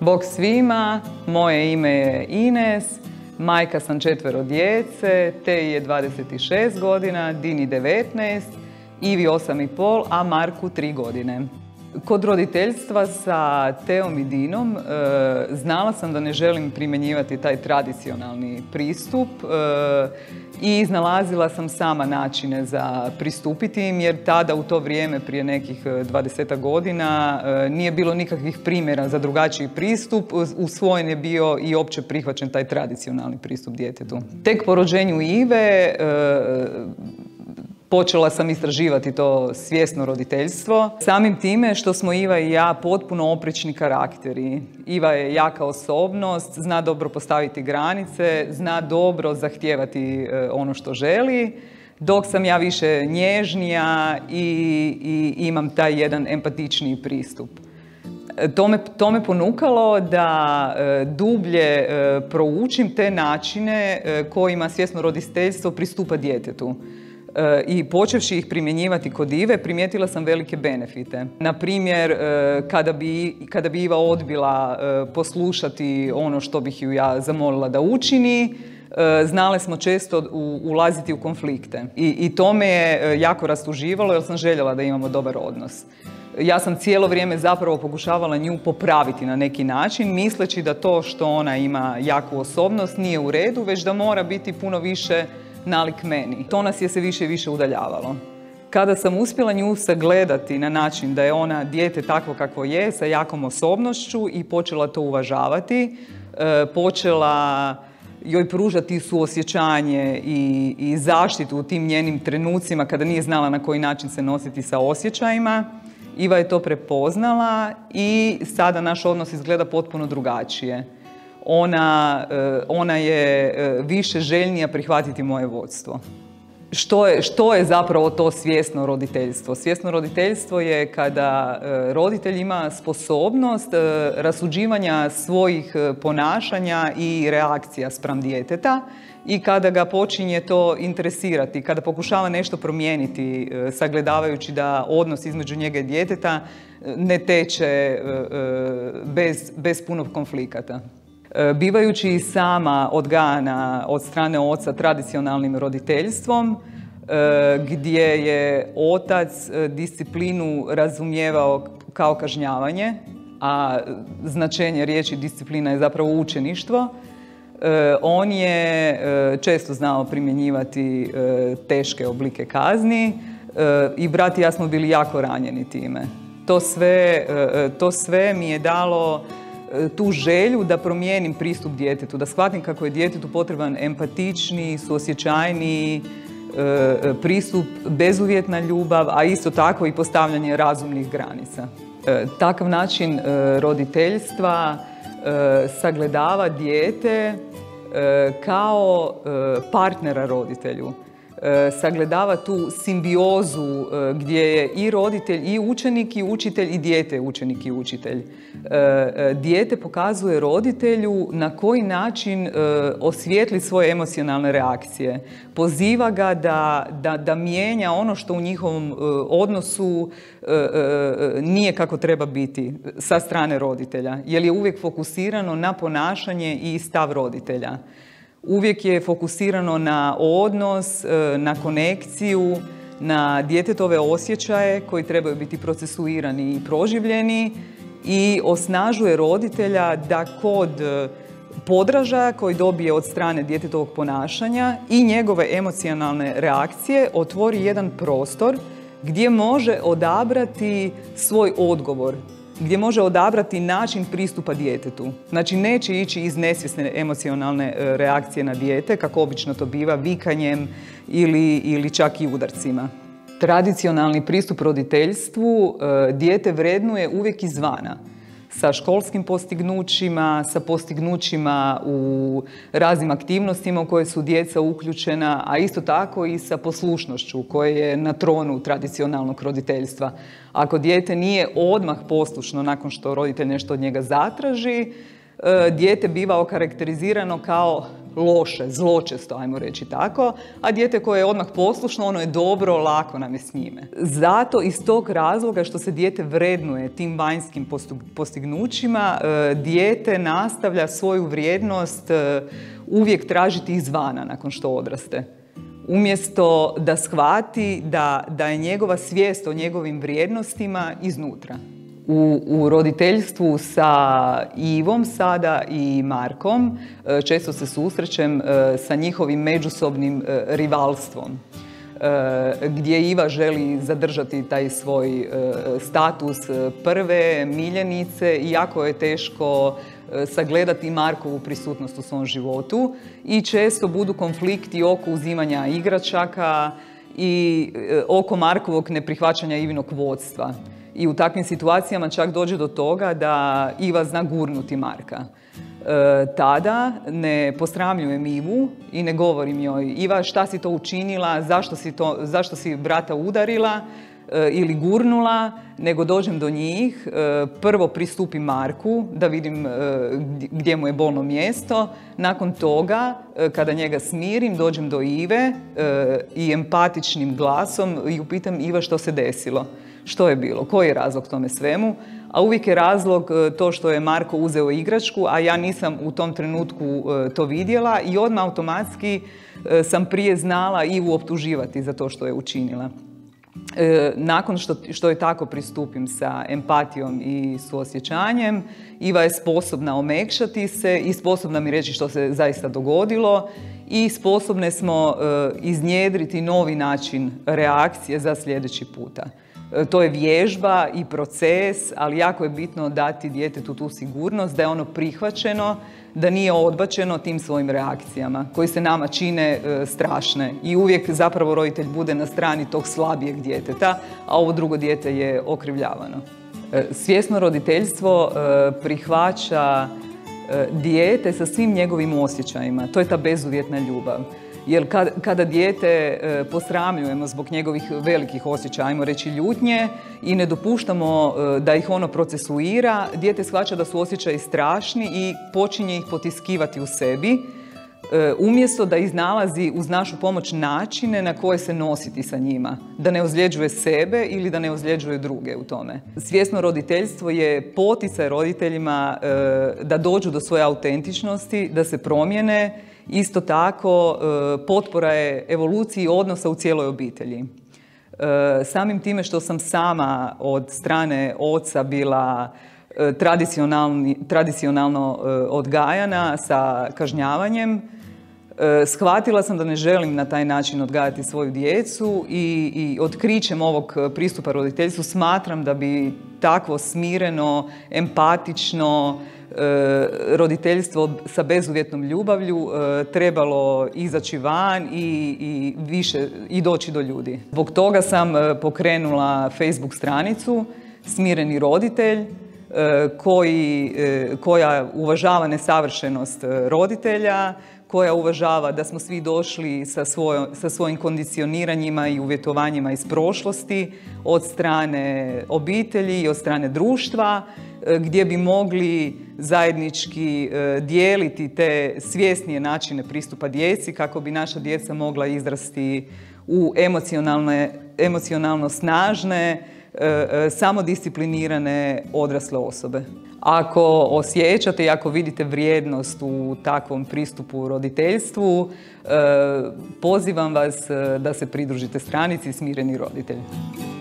Bog svima, moje ime je Ines, majka sam 4 djece, Teji je 26 godina, Dini 19, Ivi 8,5, a Marku 3 godine. Kod roditeljstva sa Teom i Dinom znala sam da ne želim primjenjivati taj tradicionalni pristup i iznalazila sam sama načine za pristupiti im, jer tada u to vrijeme, prije nekih 20 godina, nije bilo nikakvih primjera za drugačiji pristup. Usvojen je bio i opće prihvaćen taj tradicionalni pristup djetetu. Tek po rođenju Ive počela sam istraživati to svjesno roditeljstvo. Samim time što smo Iva i ja potpuno oprečni karakteri. Iva je jaka osobnost, zna dobro postaviti granice, zna dobro zahtijevati ono što želi, dok sam ja više nježnija i imam taj jedan empatičniji pristup. To me ponukalo da dublje proučim te načine kojima svjesno roditeljstvo pristupa djetetu. I počevši ih primjenjivati kod Ive, primijetila sam velike benefite. Na primjer, kada bi Iva odbila poslušati ono što bih ju ja zamolila da učini, znale smo često ulaziti u konflikte. I to me je jako rastuživalo jer sam željela da imamo dobar odnos. Ja sam cijelo vrijeme zapravo pokušavala nju popraviti na neki način, misleći da to što ona ima jaku osobnost nije u redu, već da mora biti puno više nalik meni. To nas je se više i više udaljavalo. Kada sam uspjela nju sagledati na način da je ona dijete takvo kakvo je, sa jakom osobnošću, i počela to uvažavati, počela joj pružati suosjećanje i zaštitu u tim njenim trenucima kada nije znala na koji način se nositi sa osjećajima, Iva je to prepoznala i sada naš odnos izgleda potpuno drugačije. Ona je više željnija prihvatiti moje vodstvo. Što je zapravo to svjesno roditeljstvo? Svjesno roditeljstvo je kada roditelj ima sposobnost rasuđivanja svojih ponašanja i reakcija spram djeteta i kada ga počinje to interesirati, kada pokušava nešto promijeniti, sagledavajući da odnos između njega i djeteta ne teče bez puno konflikata. Bivajući i sama odgajana od strane oca tradicionalnim roditeljstvom, gdje je otac disciplinu razumijevao kao kažnjavanje, a značenje riječi disciplina je zapravo učeništvo, on je često znao primjenjivati teške oblike kazni i brat i ja smo bili jako ranjeni time. To sve mi je dalo tu želju da promijenim pristup djetetu, da shvatim kako je djetetu potreban empatičniji, suosjećajniji pristup, bezuvjetna ljubav, a isto tako i postavljanje razumnih granica. Takav način roditeljstva sagledava dijete kao partnera roditelju. Sagledava tu simbiozu gdje je i roditelj i učenik i učitelj i dijete učenik i učitelj. Dijete pokazuje roditelju na koji način osvijetli svoje emocionalne reakcije. Poziva ga da mijenja ono što u njihovom odnosu nije kako treba biti sa strane roditelja, jer je uvijek fokusirano na ponašanje i stav roditelja. Uvijek je fokusirano na odnos, na konekciju, na djetetove osjećaje koji trebaju biti procesuirani i proživljeni i osnažuje roditelja da kod podražaja koji dobije od strane djetetovog ponašanja i njegove emocionalne reakcije otvori jedan prostor gdje može odabrati svoj odgovor, gdje može odabrati način pristupa djetetu. Znači, neće ići iz nesvjesne emocionalne reakcije na dijete, kako obično to biva, vikanjem ili čak i udarcima. Tradicionalni pristup roditeljstvu dijete vrednuje uvijek izvana. Sa školskim postignućima, sa postignućima u raznim aktivnostima u koje su djeca uključena, a isto tako i sa poslušnošću koje je na tronu tradicionalnog roditeljstva. Ako dijete nije odmah poslušno nakon što roditelj nešto od njega zatraži, dijete biva okarakterizirano kao loše, zločesto, ajmo reći tako, a dijete koje je odmah poslušno, ono je dobro, lako nam je s njime. Zato iz tog razloga što se dijete vrednuje tim vanjskim postignućima, dijete nastavlja svoju vrijednost uvijek tražiti izvana nakon što odraste. Umjesto da shvati da je njegova svijest o njegovim vrijednostima iznutra. U roditeljstvu sa Ivom sada i Markom često se susrećem sa njihovim međusobnim rivalstvom, gdje Iva želi zadržati taj svoj status prve miljenice i jako je teško sagledati Markovu prisutnost u svom životu i često budu konflikti oko uzimanja igračaka i oko Markovog neprihvaćanja Ivinog vodstva. I u takvim situacijama čak dođe do toga da Iva zna gurnuti Marka. Tada ne posramljujem Ivu i ne govorim joj: Iva, šta si to učinila, zašto si brata udarila ili gurnula, nego dođem do njih, prvo pristupim Marku da vidim gdje mu je bolno mjesto. Nakon toga, kada njega smirim, dođem do Ive i empatičnim glasom i upitam: Iva, što se desilo? Što je bilo? Koji je razlog tome svemu? A uvijek je razlog to što je Marko uzeo igračku, a ja nisam u tom trenutku to vidjela i odmah automatski sam prije znala Ivu optuživati za to što je učinila. Nakon što je tako pristupim sa empatijom i suosjećanjem, Iva je sposobna omekšati se i sposobna mi reći što se zaista dogodilo i sposobne smo iznjedriti novi način reakcije za sljedeći puta. To je vježba i proces, ali jako je bitno dati djetetu tu sigurnost da je ono prihvaćeno, da nije odbačeno tim svojim reakcijama koji se nama čine strašne i uvijek zapravo roditelj bude na strani tog slabijeg djeteta, a ovo drugo dijete je okrivljavano. Svjesno roditeljstvo prihvaća dijete sa svim njegovim osjećajima. To je ta bezuvjetna ljubav. Jer kada dijete posramljujemo zbog njegovih velikih osjećaja, ajmo reći ljutnje, i ne dopuštamo da ih ono procesuira, dijete shvaća da su osjećaji strašni i počinje ih potiskivati u sebi, umjesto da iznalazi uz našu pomoć načine na koje se nositi sa njima, da ne ozljeđuje sebe ili da ne ozljeđuje druge u tome. Svjesno roditeljstvo je poticaj roditeljima da dođu do svoje autentičnosti, da se promijene. Isto tako, potpora je evoluciji odnosa u cijeloj obitelji. Samim time što sam sama od strane oca bila tradicionalno odgajana sa kažnjavanjem, shvatila sam da ne želim na taj način odgajati svoju djecu i otkrićem ovog pristupa roditeljstvu smatram da bi takvo smireno, empatično roditeljstvo sa bezuvjetnom ljubavlju trebalo izaći van i doći do ljudi. Zbog toga sam pokrenula Facebook stranicu Smireni roditelj, koja uvažava nesavršenost roditelja, koja uvažava da smo svi došli sa svojim kondicioniranjima i uvjetovanjima iz prošlosti od strane obitelji i od strane društva, gdje bi mogli zajednički dijeliti te svjesnije načine pristupa djeci kako bi naša djeca mogla izrasti u emocionalno snažne, samodisciplinirane odrasle osobe. Ako osjećate i ako vidite vrijednost u takvom pristupu roditeljstvu, pozivam vas da se pridružite stranici Smireni roditelj.